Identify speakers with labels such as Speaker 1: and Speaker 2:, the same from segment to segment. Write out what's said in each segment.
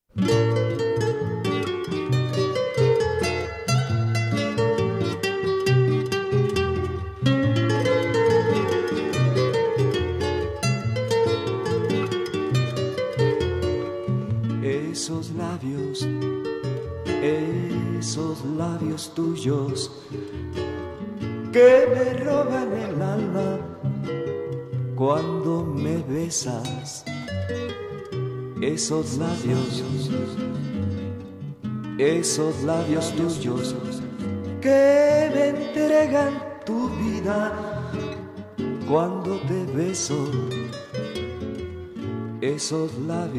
Speaker 1: Esos labios tuyos que me roban el alma cuando me besas. Esos labios tuyos que me entregan tu vida cuando te beso. Esos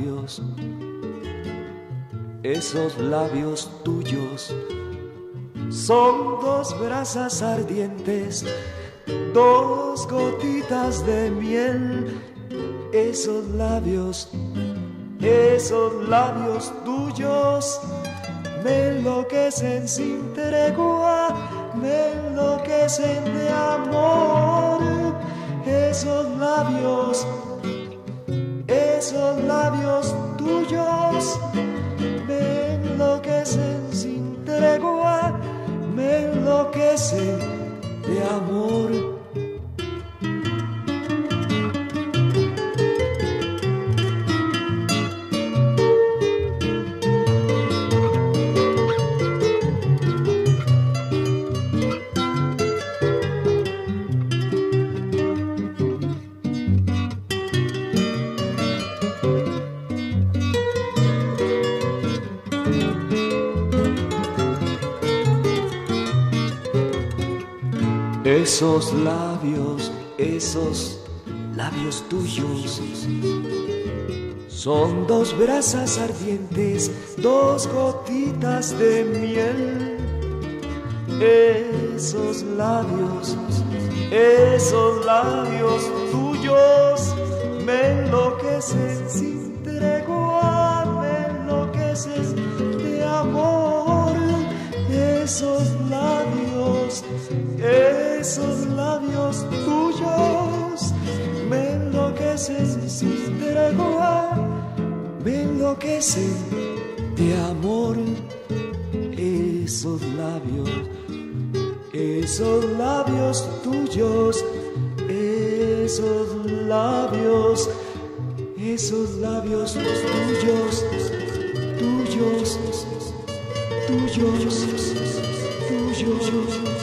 Speaker 1: labios tuyos son dos brasas ardientes, dos gotitas de miel. Esos labios tuyos me enloquecen sin tregua, me enloquecen de amor. Esos labios tuyos me enloquecen sin tregua, me enloquecen de amor. Esos labios tuyos son dos brasas ardientes, dos gotitas de miel. Esos labios tuyos me enloquecen sin tregua, me enloquecen de amor. Esos labios tuyos me enloquecen sin tregua, me enloquecen de amor. Esos labios tuyos, esos labios tuyos.